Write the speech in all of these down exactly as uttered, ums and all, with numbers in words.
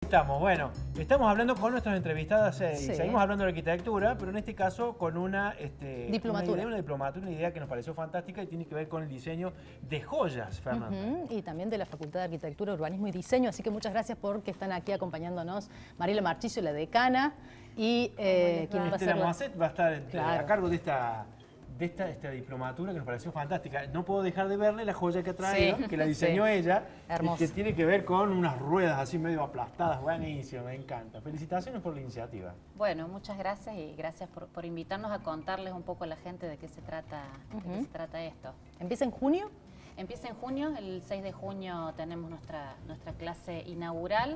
estamos. Bueno, estamos hablando con nuestras entrevistadas eh, Sí. y seguimos hablando de arquitectura, pero en este caso con una, este, Diplomatura. una idea, una diplomatura, una idea que nos pareció fantástica y tiene que ver con el diseño de joyas, Fernanda. Uh-huh. Y también de la Facultad de Arquitectura, Urbanismo y Diseño. Así que muchas gracias porque están aquí acompañándonos Mariela Marchisio, la decana, y eh, quien va a Estela ser la... Moisset va a estar eh, Claro. a cargo de esta... de esta, esta diplomatura que nos pareció fantástica. No puedo dejar de verle la joya que ha traído, Sí, que la diseñó sí. ella, Hermosa. y que tiene que ver con unas ruedas así medio aplastadas. Buenísimo, me encanta. Felicitaciones por la iniciativa. Bueno, muchas gracias y gracias por, por invitarnos a contarles un poco a la gente de qué se trata, de qué Ujú. se trata esto. ¿Empieza en junio? Empieza en junio, el seis de junio tenemos nuestra, nuestra clase inaugural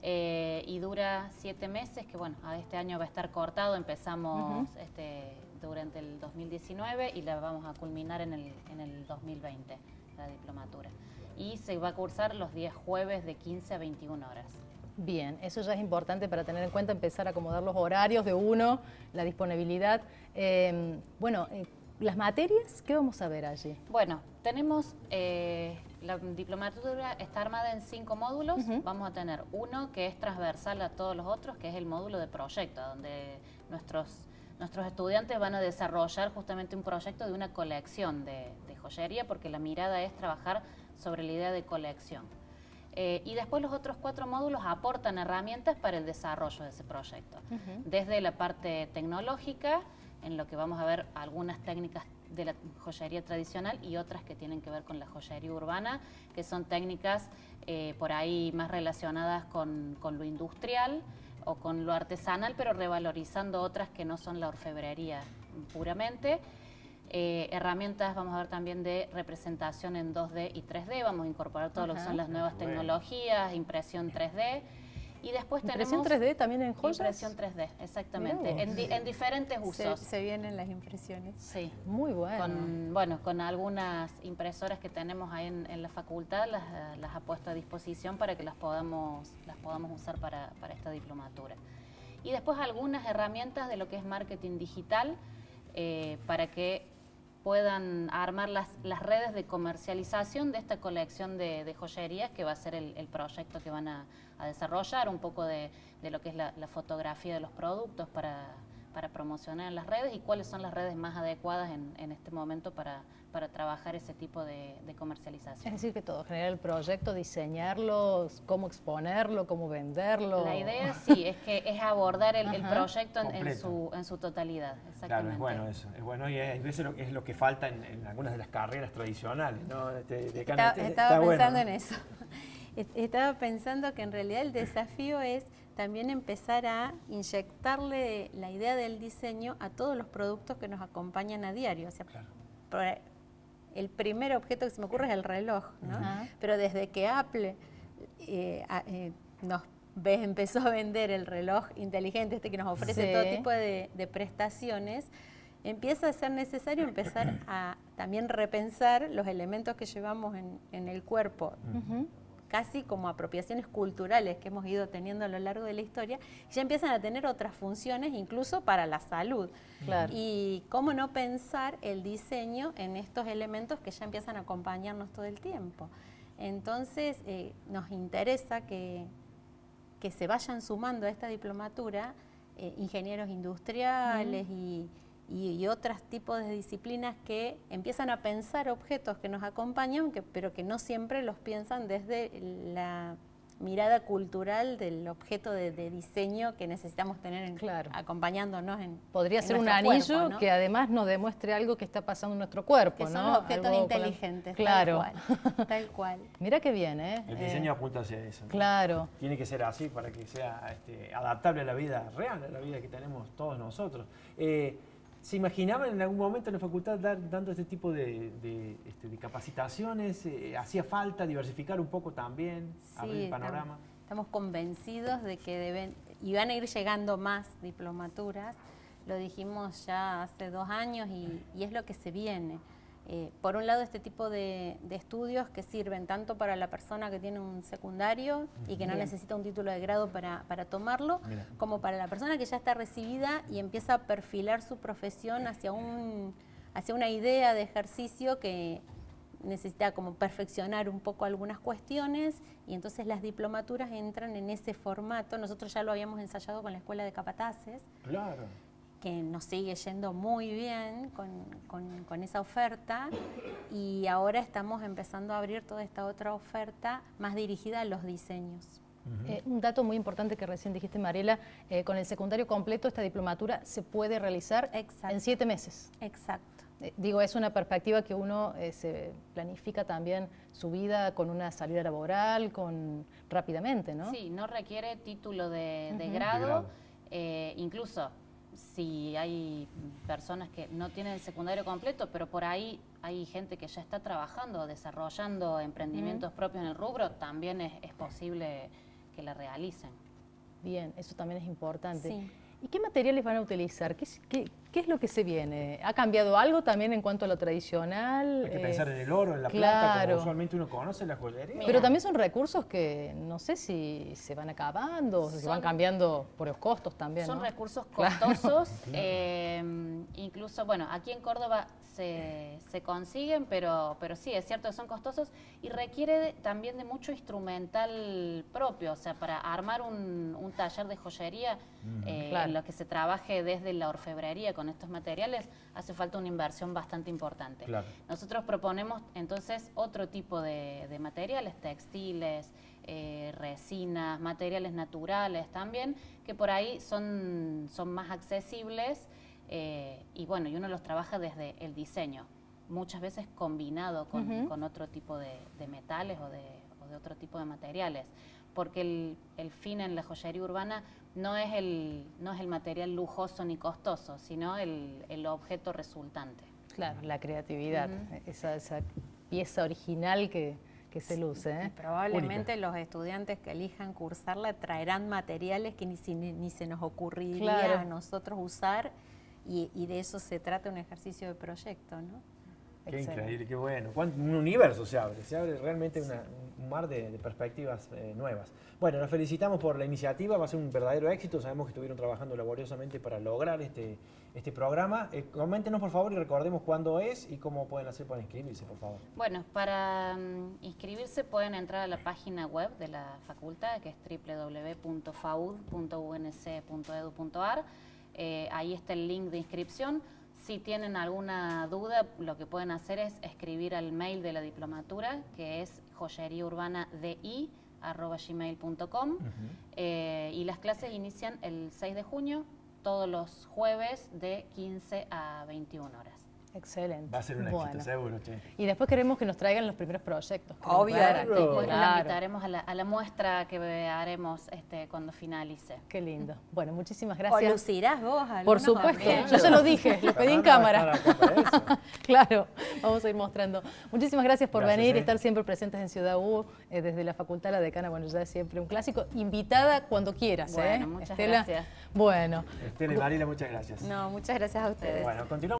eh, y dura siete meses, que bueno, a este año va a estar cortado, empezamos Ujú. este, durante el dos mil diecinueve y la vamos a culminar en el, en el dos mil veinte, la diplomatura. Y se va a cursar los días jueves de quince a veintiuna horas. Bien, eso ya es importante para tener en cuenta, empezar a acomodar los horarios de uno, la disponibilidad. Eh, bueno, eh, las materias, ¿qué vamos a ver allí? Bueno, tenemos, eh, la diplomatura está armada en cinco módulos. Uh-huh. Vamos a tener uno que es transversal a todos los otros, que es el módulo de proyecto, donde nuestros, nuestros estudiantes van a desarrollar justamente un proyecto de una colección de, de joyería, porque la mirada es trabajar sobre la idea de colección. Eh, y después los otros cuatro módulos aportan herramientas para el desarrollo de ese proyecto. Uh-huh. Desde la parte tecnológica, en lo que vamos a ver algunas técnicas de la joyería tradicional y otras que tienen que ver con la joyería urbana, que son técnicas eh, por ahí más relacionadas con, con lo industrial o con lo artesanal, pero revalorizando otras que no son la orfebrería puramente. Eh, herramientas vamos a ver también de representación en dos D y tres D, vamos a incorporar todo Ajá. lo que son las nuevas Bueno. tecnologías, impresión tres D. Y después ¿Impresión tenemos tres D también en joyas? impresión tres D, exactamente, Mirá vos. en, di, en diferentes Se, usos. se vienen las impresiones. Sí. Muy bueno. Con, bueno, con algunas impresoras que tenemos ahí en, en la facultad, las, las ha puesto a disposición para que las podamos, las podamos usar para, para esta diplomatura. Y después algunas herramientas de lo que es marketing digital eh, para que puedan armar las, las redes de comercialización de esta colección de, de joyerías, que va a ser el, el proyecto que van a, a desarrollar, un poco de, de lo que es la, la fotografía de los productos para, para promocionar en las redes y cuáles son las redes más adecuadas en, en este momento para, para trabajar ese tipo de, de comercialización. Es decir, que todo, generar el proyecto, diseñarlo, cómo exponerlo, cómo venderlo. La idea sí, es que es abordar el, el Ajá. proyecto en, en, Completo. su, en su totalidad, exactamente. Claro, es bueno eso. Es bueno y es, a veces lo, es lo que falta en, en algunas de las carreras tradicionales, ¿no? Este, de Estaba, este- estaba está bueno, pensando ¿no? en eso. Est- Estaba pensando que en realidad el desafío es también empezar a inyectarle la idea del diseño a todos los productos que nos acompañan a diario. O sea, Claro. por- el primer objeto que se me ocurre es el reloj, ¿no? Ajá. Pero desde que Apple eh, a- eh, nos ve- empezó a vender el reloj inteligente, este que nos ofrece Sí. todo tipo de, de prestaciones, empieza a ser necesario empezar a también repensar los elementos que llevamos en, en el cuerpo, Ujú. casi como apropiaciones culturales que hemos ido teniendo a lo largo de la historia, y ya empiezan a tener otras funciones incluso para la salud. Claro. Y cómo no pensar el diseño en estos elementos que ya empiezan a acompañarnos todo el tiempo. Entonces, eh, nos interesa que, que se vayan sumando a esta diplomatura eh, ingenieros industriales Mm. y, y, y otros tipos de disciplinas que empiezan a pensar objetos que nos acompañan, que, pero que no siempre los piensan desde la mirada cultural del objeto de, de diseño que necesitamos tener en, Claro. acompañándonos en Podría en ser un nuestro anillo cuerpo, ¿no? que además nos demuestre algo que está pasando en nuestro cuerpo, que ¿no? son los objetos Algo con la- inteligentes, Claro. tal cual, tal cual. Mira qué bien, ¿eh? El Eh, diseño apunta hacia eso, ¿no? Claro. Tiene que ser así para que sea este, adaptable a la vida real, a la vida que tenemos todos nosotros. Eh, ¿Se imaginaban en algún momento en la facultad dar, dando este tipo de, de, este, de capacitaciones? Eh, ¿Hacía falta diversificar un poco también, abrir el estamos- panorama? Estamos convencidos de que deben, y van a ir llegando más diplomaturas, lo dijimos ya hace dos años y, y es lo que se viene. Eh, por un lado, este tipo de, de estudios que sirven tanto para la persona que tiene un secundario y que no Bien. necesita un título de grado para, para tomarlo, Mira. como para la persona que ya está recibida y empieza a perfilar su profesión hacia, un, hacia una idea de ejercicio que necesita como perfeccionar un poco algunas cuestiones y entonces las diplomaturas entran en ese formato. Nosotros ya lo habíamos ensayado con la Escuela de Capataces. Claro. Que nos sigue yendo muy bien con, con, con esa oferta y ahora estamos empezando a abrir toda esta otra oferta más dirigida a los diseños. Uh-huh. eh, un dato muy importante que recién dijiste, Mariela, eh, con el secundario completo esta diplomatura se puede realizar Exacto. en siete meses. Exacto. Eh, digo, es una perspectiva que uno eh, se planifica también su vida con una salida laboral, con rápidamente, ¿no? Sí, no requiere título de, de Uh-huh. grado, de grado. Eh, incluso si hay personas que no tienen el secundario completo, pero por ahí hay gente que ya está trabajando, desarrollando emprendimientos uh-huh. propios en el rubro, también es, es posible que la realicen. Bien, eso también es importante. Sí. ¿Y qué materiales van a utilizar? ¿Qué, qué, ¿Qué es lo que se viene? ¿Ha cambiado algo también en cuanto a lo tradicional? Hay que eh, pensar en el oro, en la claro. plata, como usualmente uno conoce la joyería. Mira. Pero también son recursos que no sé si se van acabando, o si van cambiando por los costos también, Son ¿no? recursos costosos, Claro. eh, incluso, bueno, aquí en Córdoba se, se consiguen, pero, pero sí, es cierto que son costosos y requiere de, también de mucho instrumental propio, o sea, para armar un, un taller de joyería uh-huh. eh, claro. en lo que se trabaje desde la orfebrería con estos materiales, hace falta una inversión bastante importante. Claro. Nosotros proponemos entonces otro tipo de, de materiales, textiles, eh, resinas, materiales naturales también, que por ahí son, son más accesibles eh, y bueno, y uno los trabaja desde el diseño, muchas veces combinado con, uh-huh. con otro tipo de, de metales o de, o de otro tipo de materiales, porque el, el fin en la joyería urbana no es el, no es el material lujoso ni costoso, sino el, el objeto resultante. Claro, la creatividad, Uh-huh. esa, esa pieza original que, que se luce. ¿eh? Y probablemente Única. Los estudiantes que elijan cursarla traerán materiales que ni, ni, ni se nos ocurriría claro. a nosotros usar y, y de eso se trata un ejercicio de proyecto, ¿no? Qué Excelente. increíble, qué bueno. Un universo se abre, se abre realmente una, un mar de, de perspectivas eh, nuevas. Bueno, nos felicitamos por la iniciativa, va a ser un verdadero éxito, sabemos que estuvieron trabajando laboriosamente para lograr este, este programa. Eh, coméntenos por favor y recordemos cuándo es y cómo pueden hacer para inscribirse, por favor. Bueno, para um, inscribirse pueden entrar a la página web de la facultad, que es doble u doble u doble u punto faud punto u n c punto e d u punto a r. Eh, ahí está el link de inscripción. Si tienen alguna duda, lo que pueden hacer es escribir al mail de la diplomatura, que es joyeriaurbana.di arroba gmail punto com. Uh-huh. eh, y las clases inician el seis de junio, todos los jueves de quince a veintiuna horas. Excelente. Va a ser un bueno. éxito, seguro, che. Y después queremos que nos traigan los primeros proyectos. Obvio. Claro. Después Claro. la invitaremos a la, a la muestra que haremos este, cuando finalice. Qué lindo. Bueno, muchísimas ¿O gracias. lucirás vos? Por algunos supuesto, papeles? yo se lo dije, lo pedí en Fernanda va a cámara. estar acá para eso. Claro, vamos a ir mostrando. Muchísimas gracias por Gracias, venir y eh. estar siempre presentes en Ciudad U, eh, desde la facultad, la decana, bueno, ya es siempre un clásico. Invitada cuando quieras, Bueno, ¿eh? muchas Estela. gracias. Bueno. Estela y Mariela, muchas gracias. No, muchas gracias a ustedes. Bueno, continuamos.